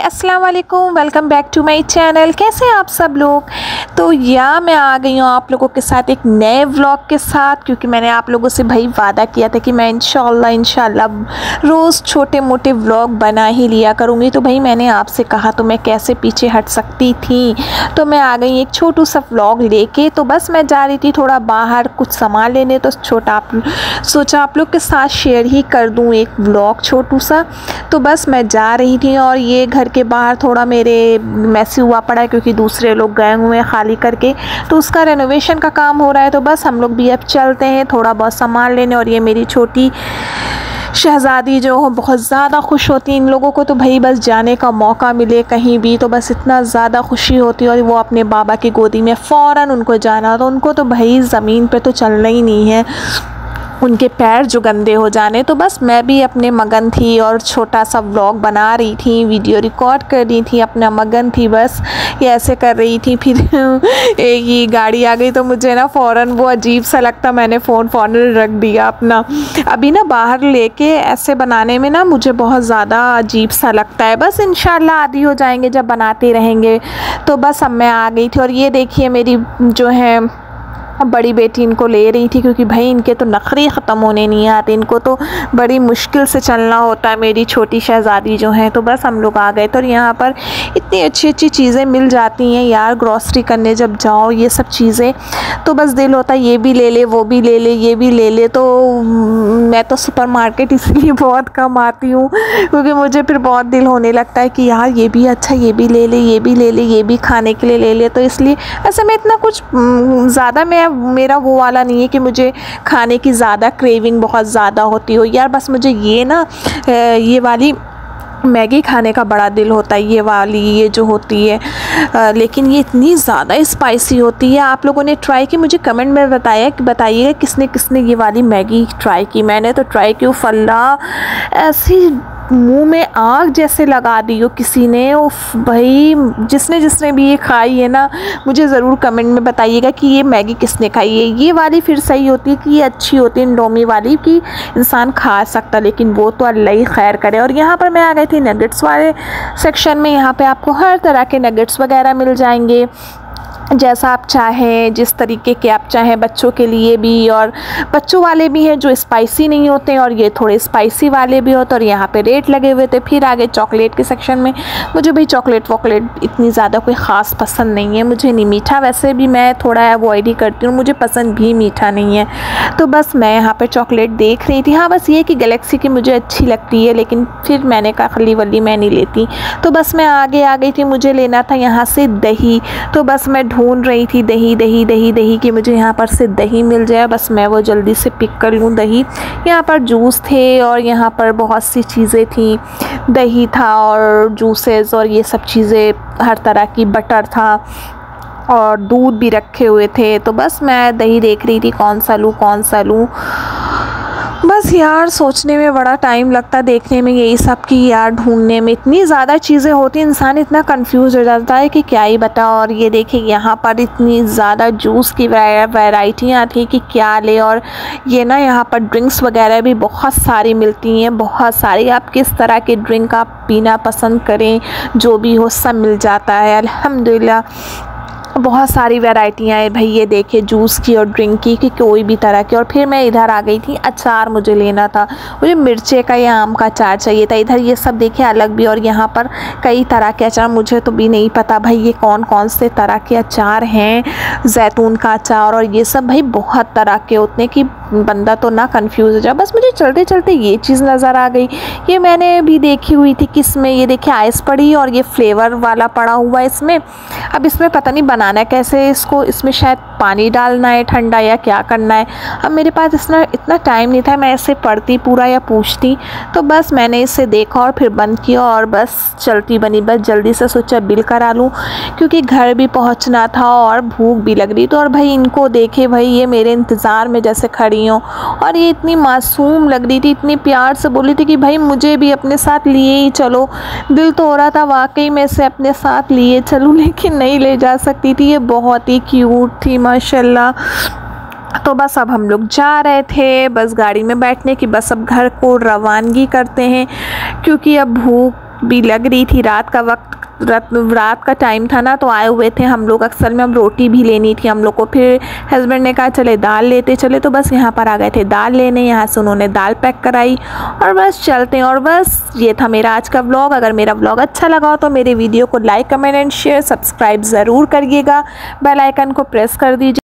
अस्सलाम वालेकुम, welcome back to my channel. कैसे हैं आप सब लोग। तो मैं आ गई हूँ आप लोगों के साथ एक नए व्लॉग के साथ, क्योंकि मैंने आप लोगों से भाई वादा किया था कि मैं इंशाल्लाह रोज़ छोटे मोटे व्लॉग बना ही लिया करूँगी। तो भाई मैंने आपसे कहा तो मैं कैसे पीछे हट सकती थी। तो मैं आ गई एक छोटू सा व्लॉग लेके। तो बस मैं जा रही थी थोड़ा बाहर कुछ सामान लेने, तो सोचा आप लोग के साथ शेयर ही कर दूँ एक व्लॉग छोटू सा। तो बस मैं जा रही थी और ये घर के बाहर थोड़ा मेरे मैसी हुआ पड़ा है, क्योंकि दूसरे लोग गए हुए हैं खाली करके, तो उसका रेनोवेशन का काम हो रहा है। तो बस हम लोग भी अब चलते हैं थोड़ा बहुत सामान लेने। और ये मेरी छोटी शहज़ादी जो बहुत ज़्यादा खुश होती है इन लोगों को, तो भाई बस जाने का मौका मिले कहीं भी तो बस इतना ज़्यादा खुशी होती है। और वो अपने बाबा की गोदी में फ़ौरन उनको जाना, तो उनको तो भाई ज़मीन पे तो चलना ही नहीं है, उनके पैर जो गंदे हो जाने। तो बस मैं भी अपने मगन थी और छोटा सा व्लॉग बना रही थी, वीडियो रिकॉर्ड कर रही थी, अपना मगन थी, बस ये ऐसे कर रही थी। फिर एक ही गाड़ी आ गई तो मुझे ना फ़ौरन वो अजीब सा लगता, मैंने फ़ोन फ़ौरन रख दिया अपना। अभी ना बाहर लेके ऐसे बनाने में ना मुझे बहुत ज़्यादा अजीब सा लगता है। बस इंशाल्लाह आदी हो जाएंगे जब बनाते रहेंगे। तो बस अब मैं आ गई थी और ये देखिए मेरी जो है बड़ी बेटी इनको ले रही थी, क्योंकि भाई इनके तो नखरे ख़त्म होने नहीं आते, इनको तो बड़ी मुश्किल से चलना होता है मेरी छोटी शहज़ादी जो है। तो बस हम लोग आ गए थे और यहाँ पर इतनी अच्छी अच्छी चीज़ें मिल जाती हैं यार, ग्रॉसरी करने जब जाओ ये सब चीज़ें, तो बस दिल होता है ये भी ले ले, वो भी ले ले, ये भी ले ले। तो मैं तो सुपरमार्केट इसलिए बहुत कम आती हूँ, क्योंकि मुझे फिर बहुत दिल होने लगता है कि यार ये भी अच्छा, ये भी ले ले, ये भी ले ले, ये भी खाने के लिए ले ले। तो इसलिए वैसे मैं इतना कुछ ज़्यादा मेरा वो वाला नहीं है कि मुझे खाने की ज़्यादा क्रेविंग बहुत ज़्यादा होती हो यार। बस मुझे ये ना ये वाली मैगी खाने का बड़ा दिल होता है, ये वाली ये जो होती है, लेकिन ये इतनी ज़्यादा स्पाइसी होती है। आप लोगों ने ट्राई की, मुझे कमेंट में बताइएगा किसने किसने ये वाली मैगी ट्राई की। मैंने तो ट्राई की, फल्ला ऐसी मुंह में आग जैसे लगा दी हो किसी ने। उफ भाई जिसने भी ये खाई है ना, मुझे ज़रूर कमेंट में बताइएगा कि ये मैगी किसने खाई है। ये वाली फिर सही होती है कि ये अच्छी होती है इंडोमी वाली, कि इंसान खा सकता, लेकिन वो तो अल्लाह ही खैर करे। और यहाँ पर मैं आ गई थी नगेट्स वाले सेक्शन में। यहाँ पे आपको हर तरह के नगेट्स वगैरह मिल जाएंगे, जैसा आप चाहें, जिस तरीके के आप चाहें, बच्चों के लिए भी और बच्चों वाले भी हैं जो स्पाइसी नहीं होते हैं, और ये थोड़े स्पाइसी वाले भी होते हैं। और यहाँ पे रेट लगे हुए थे। फिर आगे चॉकलेट के सेक्शन में, मुझे भाई चॉकलेट वॉकलेट इतनी ज़्यादा कोई ख़ास पसंद नहीं है, मुझे नहीं। मीठा वैसे भी मैं थोड़ा अवॉइड ही करती हूँ, मुझे पसंद भी मीठा नहीं है। तो बस मैं यहाँ पर चॉकलेट देख रही थी। हाँ बस ये कि गैलेक्सी की मुझे अच्छी लगती है, लेकिन फिर मैंने कहा खली वली मैं नहीं लेती। तो बस मैं आगे आ गई थी, मुझे लेना था यहाँ से दही। तो बस मैं ढूंढ रही थी दही कि मुझे यहाँ पर से दही मिल जाए, बस मैं वो जल्दी से पिक कर लूँ दही। यहाँ पर जूस थे और यहाँ पर बहुत सी चीज़ें थी, दही था और जूसेस और ये सब चीज़ें हर तरह की, बटर था और दूध भी रखे हुए थे। तो बस मैं दही देख रही थी कौन सा लूँ। बस यार सोचने में बड़ा टाइम लगता है, देखने में यही सब की यार, ढूंढने में इतनी ज़्यादा चीज़ें होती हैं, इंसान इतना कंफ्यूज हो जाता है कि क्या ही बता। और ये देखिए यहाँ पर इतनी ज़्यादा जूस की वैरायटियाँ थी कि क्या ले। और ये ना यहाँ पर ड्रिंक्स वगैरह भी बहुत सारी मिलती हैं, बहुत सारी। आप किस तरह के ड्रिंक आप पीना पसंद करें, जो भी हो सब मिल जाता है अल्हम्दुलिल्लाह। बहुत सारी वैरायटियाँ हैं भाई, ये देखिए जूस की और ड्रिंक की, कि कोई भी तरह की। और फिर मैं इधर आ गई थी, अचार मुझे लेना था, मुझे मिर्चे का या आम का अचार चाहिए था। इधर ये सब देखिए अलग भी, और यहाँ पर कई तरह के अचार, मुझे तो भी नहीं पता भाई ये कौन कौन से तरह के अचार हैं। जैतून का अचार और ये सब भाई बहुत तरह के होते हैं कि बंदा तो ना कंफ्यूज हो जाए। बस मुझे चलते चलते ये चीज़ नज़र आ गई, ये मैंने भी देखी हुई थी किसमें, ये देखिए आइस पड़ी और ये फ्लेवर वाला पड़ा हुआ है इसमें। अब इसमें पता नहीं बनाना है कैसे इसको, इसमें शायद पानी डालना है ठंडा या क्या करना है। अब मेरे पास इतना टाइम नहीं था मैं ऐसे पढ़ती पूरा या पूछती, तो बस मैंने इसे देखा और फिर बंद किया और बस चलती बनी। बस जल्दी से सोचा बिल करा लूँ, क्योंकि घर भी पहुँचना था और भूख भी लग रही। तो और भाई इनको देखे भाई, ये मेरे इंतज़ार में जैसे खड़ी हूँ, और ये इतनी मासूम लग रही थी, इतनी प्यार से बोली थी कि भाई मुझे भी अपने साथ लिए ही चलो। दिल तो हो रहा था वाकई में से अपने साथ लिए चलूँ, लेकिन नहीं ले जा सकती थी। ये बहुत ही क्यूट थी माशाल्लाह। तो बस अब हम लोग जा रहे थे बस गाड़ी में बैठने की, बस अब घर को रवानगी करते हैं, क्योंकि अब भूख भी लग रही थी, रात का वक्त, रात का टाइम था ना, तो आए हुए थे हम लोग। अक्सर में हम रोटी भी लेनी थी हम लोग को। फिर हस्बैंड ने कहा चले दाल लेते चले, तो बस यहाँ पर आ गए थे दाल लेने। यहाँ से उन्होंने दाल पैक कराई और बस चलते हैं। और बस ये था मेरा आज का व्लॉग। अगर मेरा व्लॉग अच्छा लगा हो तो मेरे वीडियो को like, comment and share, subscribe ज़रूर करिएगा। बेल आइकन को प्रेस कर दीजिए।